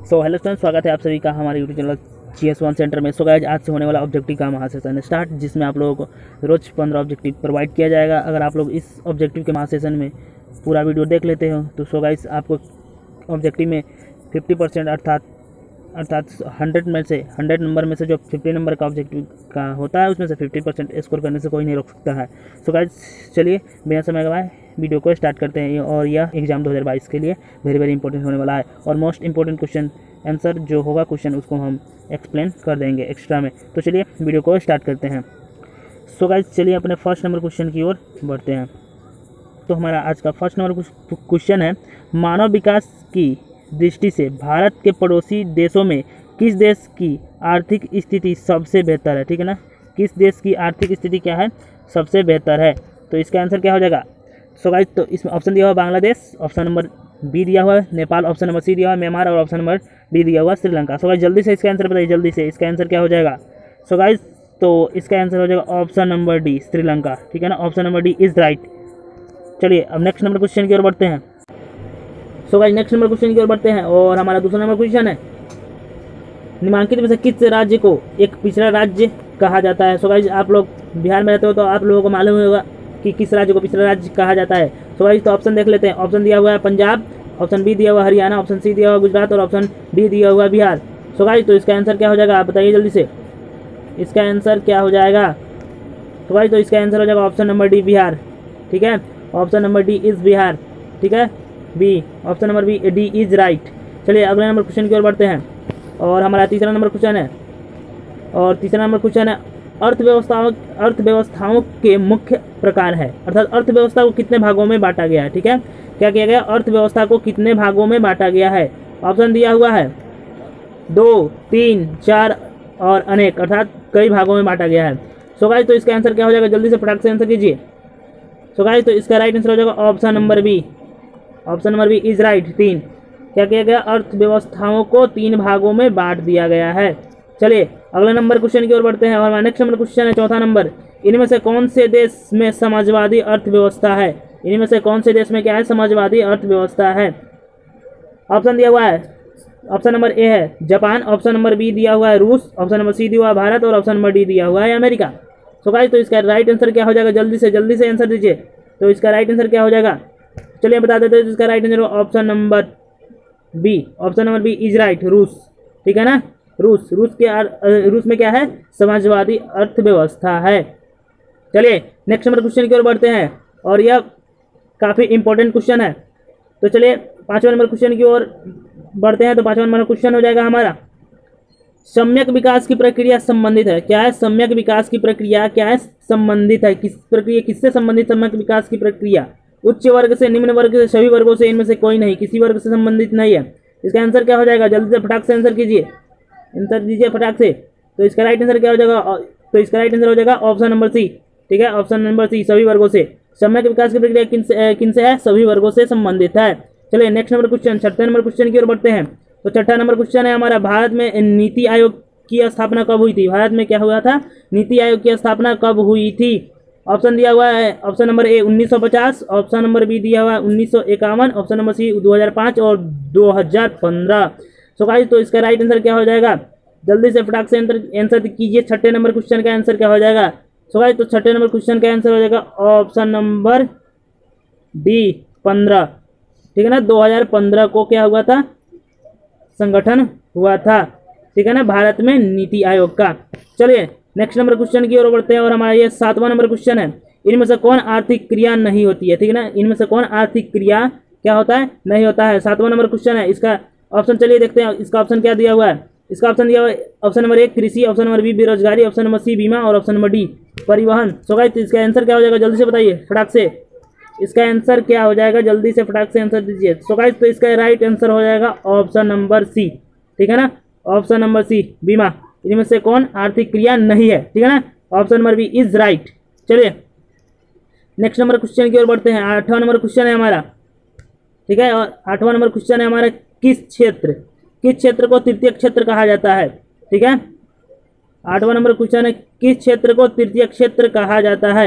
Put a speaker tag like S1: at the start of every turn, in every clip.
S1: So hello student, स्वागत है आप सभी का हमारे यूट्यूब चैनल GS1 सेंटर में। सो गाइस, आज से होने वाला ऑब्जेक्टिव का महासेशन स्टार्ट, जिसमें आप लोगों को रोज 15 ऑब्जेक्टिव प्रोवाइड किया जाएगा। अगर आप लोग इस ऑब्जेक्टिव के महासेशन में पूरा वीडियो देख लेते हो तो सो गाइस आपको ऑब्जेक्टिव में 50% अर्थात 100 नंबर में से जो 50 नंबर का ऑब्जेक्टिव का होता है उसमें से 50% स्कोर करने से कोई नहीं रोक सकता है। सो गाइस, चलिए बिना समय गवाए वीडियो को स्टार्ट करते हैं। और यह एग्जाम 2022 के लिए वेरी इंपॉर्टेंट होने वाला है और मोस्ट इंपॉर्टेंट क्वेश्चन आंसर जो होगा क्वेश्चन उसको हम एक्सप्लेन कर देंगे एक्स्ट्रा में। तो चलिए वीडियो को स्टार्ट करते हैं। सो गाइस, चलिए अपने फर्स्ट नंबर क्वेश्चन की ओर बढ़ते हैं। तो हमारा आज का फर्स्ट नंबर क्वेश्चन है, मानव विकास की दृष्टि से भारत के पड़ोसी देशों में किस देश की आर्थिक स्थिति सबसे बेहतर है। ठीक है ना, किस देश की आर्थिक स्थिति क्या है, सबसे बेहतर है। तो इसका आंसर क्या हो जाएगा। सो गाइस, तो इसमें ऑप्शन दिया हुआ बांग्लादेश, ऑप्शन नंबर बी दिया हुआ है नेपाल, ऑप्शन नंबर सी दिया हुआ है म्यांमार और ऑप्शन नंबर डी दिया हुआ श्रीलंका। सो गाइस, जल्दी से इसका आंसर बताइए, जल्दी से इसका आंसर क्या हो जाएगा। सो गाइस, तो इसका आंसर हो जाएगा ऑप्शन नंबर डी श्रीलंका। ठीक है ना, option number D is right. चलिए अब नेक्स्ट नंबर क्वेश्चन की ओर बढ़ते हैं। So guys, next number question की ओर बढ़ते हैं और हमारा दूसरा नंबर क्वेश्चन है, निम्नलिखित में से किस राज्य को एक पिछड़ा राज्य कहा जाता है। सो गाइस, आप लोग बिहार में रहते हो तो आप लोगों को मालूम होगा कि किस राज्य को पिछड़ा राज्य कहा जाता है। सो गाइस, तो ऑप्शन देख लेते हैं। ऑप्शन दिया हुआ है पंजाब, ऑप्शन बी दिया हुआ हरियाणा, ऑप्शन सी दिया हुआ गुजरात और ऑप्शन डी दिया हुआ बिहार। सो गाइस, तो इसका आंसर क्या हो जाएगा, आप बताइए जल्दी से, इसका आंसर क्या हो जाएगा। तो गाइस, तो इसका आंसर हो जाएगा ऑप्शन नंबर डी बिहार। ठीक है, option number D is Bihar. ठीक है, B, option number B D is right. चलिए अगले नंबर क्वेश्चन की ओर बढ़ते हैं और हमारा तीसरा नंबर क्वेश्चन है। और तीसरा नंबर क्वेश्चन है, अर्थव्यवस्थाओं के मुख्य प्रकार है, अर्थात अर्थव्यवस्था को कितने भागों में बांटा गया है। ठीक है, क्या किया गया, अर्थव्यवस्था को कितने भागों में बांटा गया है। ऑप्शन दिया हुआ है 2, 3, 4 और अनेक, अर्थात कई भागों में बांटा गया है। सो गाइस, तो इसका आंसर क्या हो जाएगा, जल्दी से फटाक से आंसर कीजिए। सो गाइस, तो इसका राइट आंसर हो जाएगा option number B. Option number B is right, 3। क्या किया गया, अर्थव्यवस्थाओं को 3 भागों में बांट दिया गया है। चलिए अगले नंबर क्वेश्चन की ओर बढ़ते हैं और हमारा नेक्स्ट नंबर क्वेश्चन है, चौथा नंबर, इनमें से कौन से देश में समाजवादी अर्थव्यवस्था है। इनमें से कौन से देश में क्या है, समाजवादी अर्थव्यवस्था है। ऑप्शन दिया हुआ है, ऑप्शन नंबर ए है जापान, ऑप्शन नंबर बी दिया हुआ है रूस, ऑप्शन नंबर सी दिया हुआ है भारत और ऑप्शन नंबर डी दिया हुआ है अमेरिका। सो गाइस, तो इसका राइट आंसर क्या हो जाएगा, जल्दी से आंसर दीजिए। तो इसका राइट आंसर क्या हो जाएगा, चलिए बता देते हैं। इसका right answer option number B, option number B is right, रूस। ठीक है ना, रूस रूस में क्या है, समाजवादी अर्थव्यवस्था है। चलिए नेक्स्ट नंबर क्वेश्चन की ओर बढ़ते हैं और यह काफ़ी इंपॉर्टेंट क्वेश्चन है। तो चलिए 5वां नंबर क्वेश्चन की ओर बढ़ते हैं। तो 5वां नंबर क्वेश्चन हो जाएगा हमारा, सम्यक विकास की प्रक्रिया संबंधित है। क्या है, सम्यक विकास की प्रक्रिया क्या है, संबंधित है। किस प्रक्रिया, किससे संबंधित सम्यक विकास की प्रक्रिया, उच्च वर्ग से, निम्न वर्ग से, सभी वर्गों से, इनमें से कोई नहीं, किसी वर्ग से संबंधित नहीं है। इसका आंसर क्या हो जाएगा, जल्दी से फटाक से आंसर कीजिए, आंसर दीजिए फटाक से। तो इसका राइट आंसर क्या हो जाएगा, तो इसका राइट आंसर हो जाएगा ऑप्शन नंबर सी। ठीक है, ऑप्शन नंबर सी, सभी वर्गों से। सम्यक विकास की प्रक्रिया किनसे है, सभी वर्गों से संबंधित है। चलिए नेक्स्ट नंबर क्वेश्चन, छठे नंबर क्वेश्चन की ओर बढ़ते हैं। तो छठा नंबर क्वेश्चन है हमारा, भारत में नीति आयोग की स्थापना कब हुई थी। भारत में क्या हुआ था, नीति आयोग की स्थापना कब हुई थी। ऑप्शन दिया हुआ है, option number A 1950, option number B दिया हुआ है 1951, ऑप्शन नंबर सी 2005 और 2015। सो गाइस, तो इसका राइट आंसर क्या हो जाएगा, जल्दी से फटाक से आंसर कीजिए। छठे नंबर क्वेश्चन का आंसर क्या हो जाएगा। सो गाइस, तो छठे नंबर क्वेश्चन का आंसर हो जाएगा ऑप्शन नंबर डी 15। ठीक है ना, 2015 को क्या हुआ था, संगठन हुआ था। ठीक है ना, भारत में नीति आयोग का। चलिए नेक्स्ट नंबर क्वेश्चन की ओर बढ़ते हैं और हमारा ये 7वां नंबर क्वेश्चन है, इनमें से कौन आर्थिक क्रिया नहीं होती है। ठीक है ना, इनमें से कौन आर्थिक क्रिया क्या होता है, नहीं होता है। 7वां नंबर क्वेश्चन है, इसका ऑप्शन चलिए देखते हैं। इसका ऑप्शन क्या दिया हुआ है, इसका ऑप्शन दिया हुआ है ऑप्शन नंबर 1 कृषि, ऑप्शन नंबर बी बेरोजगारी, ऑप्शन नंबर सी बीमा और ऑप्शन नंबर डी परिवहन। सो गाइस, इसका आंसर क्या हो जाएगा, जल्दी से बताइए फटाक से, इसका आंसर क्या हो जाएगा, जल्दी से फटाक से आंसर दीजिए। सो गाइस, तो इसका राइट आंसर हो जाएगा ऑप्शन नंबर सी। ठीक है ना, ऑप्शन नंबर सी बीमा। इनमें से कौन आर्थिक क्रिया नहीं है। ठीक है ना, option number B is right. चलिए नेक्स्ट नंबर क्वेश्चन की ओर बढ़ते हैं। 8वां नंबर क्वेश्चन है हमारा। ठीक है, और 8वां नंबर क्वेश्चन है हमारा, किस क्षेत्र को तृतीय क्षेत्र कहा जाता है। ठीक है, 8वां नंबर क्वेश्चन है, किस क्षेत्र को तृतीय क्षेत्र कहा जाता है।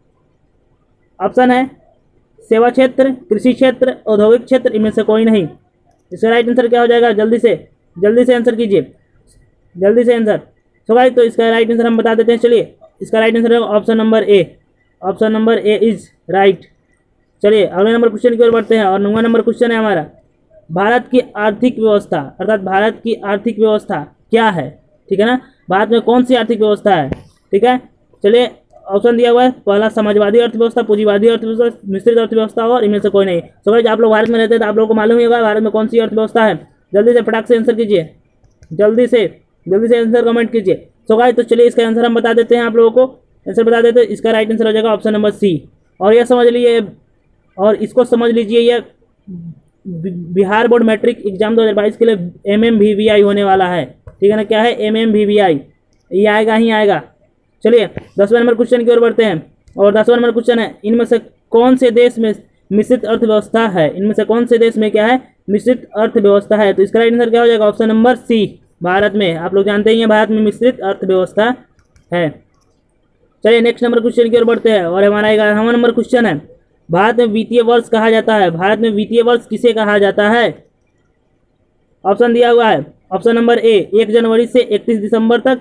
S1: ऑप्शन है सेवा क्षेत्र, कृषि क्षेत्र, औद्योगिक क्षेत्र, इनमें से कोई नहीं। इसका राइट आंसर क्या हो जाएगा, जल्दी से जल्दी से आंसर कीजिए, जल्दी से आंसर। सो गाइस तो इसका राइट आंसर हम बता देते हैं। चलिए इसका राइट आंसर है option number A. Option number A is right. चलिए अगले नंबर क्वेश्चन की ओर बढ़ते हैं और 9वां नंबर क्वेश्चन है हमारा, भारत की आर्थिक व्यवस्था अर्थात भारत की आर्थिक व्यवस्था क्या है, ठीक है ना। भारत में कौन सी आर्थिक व्यवस्था है, ठीक है। चलिए ऑप्शन दिया हुआ है, पहला समाजवादी अर्थव्यवस्था, पूंजीवादी अर्थव्यवस्था, मिश्रित अर्थव्यवस्था और इनमें से कोई नहीं। सो गाइस आप लोग भारत में रहते हैं तो आप लोगों को मालूम ही होगा भारत में कौन सी अर्थव्यवस्था है। जल्दी से फटाक से आंसर कीजिए, जल्दी से आंसर कमेंट कीजिए। सो गाइस तो चलिए इसका आंसर हम बता देते हैं, आप लोगों को आंसर बता देते हैं। इसका राइट आंसर हो जाएगा ऑप्शन नंबर सी। और यह समझ लीजिए और इसको समझ लीजिए, यह बिहार बोर्ड मैट्रिक एग्जाम 2022 के लिए MMVVI होने वाला है, ठीक है ना। क्या है MMVVI, ये आएगा ही आएगा। चलिए 10वें नंबर क्वेश्चन की ओर बढ़ते हैं और 10वां नंबर क्वेश्चन है, इनमें से कौन से देश में मिश्रित अर्थव्यवस्था है, इनमें से कौन से देश में क्या है मिश्रित अर्थव्यवस्था है। तो इसका राइट आंसर क्या हो जाएगा ऑप्शन नंबर सी, भारत में। आप लोग जानते ही हैं भारत में मिश्रित अर्थव्यवस्था है। चलिए नेक्स्ट नंबर क्वेश्चन की ओर बढ़ते हैं और हमारा 11वां नंबर क्वेश्चन है, भारत में वित्तीय वर्ष कहा जाता है। भारत में वित्तीय वर्ष किसे कहा जाता है। ऑप्शन दिया हुआ है, ऑप्शन नंबर ए 1 जनवरी से 31 दिसंबर तक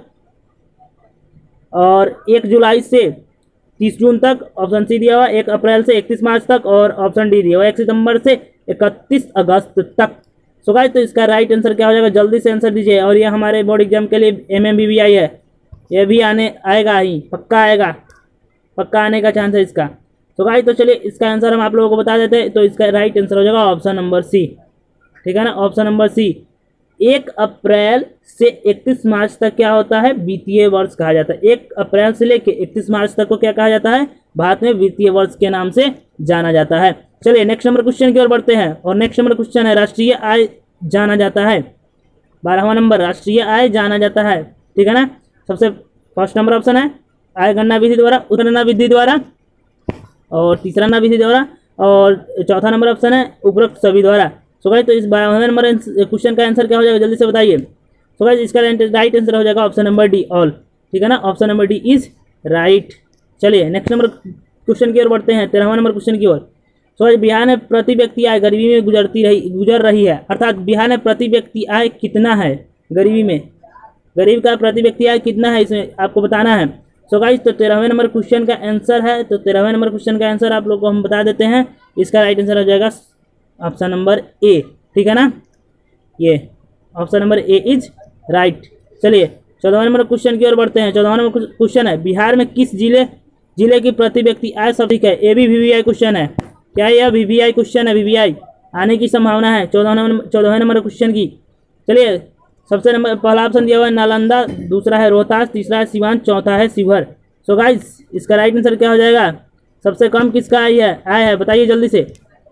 S1: और 1 जुलाई से 30 जून तक। ऑप्शन सी दिया हुआ 1 अप्रैल से 31 मार्च तक और ऑप्शन डी दिया हुआ 1 सितंबर से 31 अगस्त तक। सो गाइस तो इसका राइट आंसर क्या हो जाएगा, जल्दी से आंसर दीजिए। और ये हमारे बोर्ड एग्जाम के लिए MMVVI है, ये भी आएगा ही, पक्का आएगा, पक्का आने का चांस है इसका। तो गाइस तो चलिए इसका आंसर हम आप लोगों को बता देते हैं। तो इसका राइट आंसर हो जाएगा ऑप्शन नंबर सी, ठीक है ना, ऑप्शन नंबर सी। 1 अप्रैल से 31 मार्च तक क्या होता है, वित्तीय वर्ष कहा जाता है। 1 अप्रैल से लेकर 31 मार्च तक को क्या कहा जाता है, भारत में वित्तीय वर्ष के नाम से जाना जाता है। चलिए नेक्स्ट नंबर क्वेश्चन की ओर बढ़ते हैं और नेक्स्ट नंबर क्वेश्चन है, राष्ट्रीय आय जाना जाता है। 12वां नंबर राष्ट्रीय आय जाना जाता है, ठीक है ना। सबसे फर्स्ट नंबर ऑप्शन है आय गणना विधि द्वारा, उत्गणना विधि द्वारा और तीसरा ना विधि द्वारा और चौथा नंबर ऑप्शन है उपरोक्त सभी द्वारा। सो गाइस तो इस 12वें नंबर क्वेश्चन का आंसर क्या हो जाएगा, जल्दी से बताइए। सो गाइस इसका राइट आंसर हो जाएगा ऑप्शन नंबर डी ऑल, ठीक है ना, option number D is right. चलिए नेक्स्ट नंबर क्वेश्चन की ओर बढ़ते हैं, 13वां नंबर क्वेश्चन की ओर। सो गाइस बिहार में प्रति व्यक्ति आय गरीबी में गुजर रही है, अर्थात बिहार में प्रति व्यक्ति आय कितना है गरीबी में, गरीब का प्रति व्यक्ति आय कितना है इसमें आपको बताना है। सो गाइस तो 13वें नंबर क्वेश्चन का आंसर है, तो 13वें नंबर क्वेश्चन का आंसर आप लोग को हम बता देते हैं। इसका राइट आंसर हो जाएगा ऑप्शन नंबर ए, ठीक है ना, ये option number A is right. चलिए 14वें नंबर क्वेश्चन की ओर बढ़ते हैं। 14वां नंबर क्वेश्चन है, बिहार में किस जिले की प्रति व्यक्ति आय सबसे अधिक है। ये भी VVI क्वेश्चन है, क्या यह VVI क्वेश्चन है, VVI आने की संभावना है 14वें नंबर क्वेश्चन की। चलिए सबसे नंबर पहला ऑप्शन दिया हुआ है नालंदा, दूसरा है रोहतास, तीसरा है सिवान, चौथा है शिवहर। सो गाइस इसका राइट आंसर क्या हो जाएगा, सबसे कम किसका आया है बताइए जल्दी से।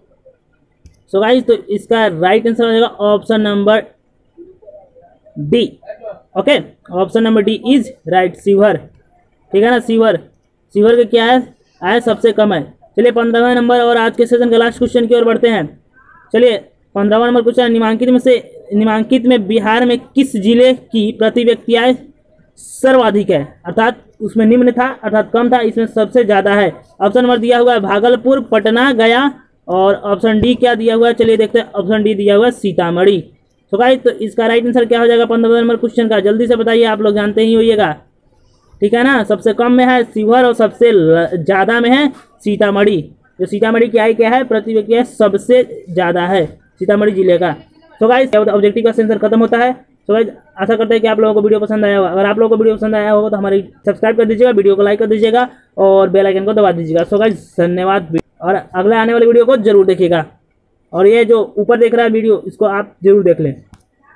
S1: सो गाइस तो इसका राइट आंसर हो जाएगा option number D, okay, option number D is right, Sheohar, ठीक है ना, शिवहर के क्या है आय सबसे कम है। चलिए 15वां नंबर और आज के सेशन का लास्ट क्वेश्चन की ओर बढ़ते हैं। चलिए 15वां नंबर क्वेश्चन, निम्नलिखित में बिहार में किस जिले की प्रति व्यक्ति आय सर्वाधिक है, अर्थात उसमें निम्न था अर्थात कम था, इसमें सबसे ज़्यादा है। ऑप्शन नंबर दिया हुआ है भागलपुर, पटना, गया और ऑप्शन डी क्या दिया हुआ है, चलिए देखते हैं। ऑप्शन डी दिया हुआ है सीतामढ़ी। तो गाइस तो इसका राइट आंसर क्या हो जाएगा 15वें नंबर क्वेश्चन का, जल्दी से बताइए, आप लोग जानते ही होइएगा, ठीक है ना। सबसे कम में है शिवहर और सबसे ज़्यादा में है सीतामढ़ी। जो सीतामढ़ी की आय क्या है प्रति व्यक्ति है सबसे ज़्यादा है सीतामढ़ी जिले का। तो गाइस ऑब्जेक्टिव का आंसर खत्म होता है। तो गाइस आशा करते हैं कि आप लोगों को वीडियो पसंद आया होगा। अगर आप लोगों को वीडियो पसंद आया होगा तो हमारी सब्सक्राइब कर दीजिएगा, वीडियो को लाइक कर दीजिएगा और बेल आइकन को दबा दीजिएगा। सो गाइस धन्यवाद और अगले आने वाले वीडियो को जरूर देखिएगा और ये जो ऊपर देख रहा है वीडियो इसको आप जरूर देख लें।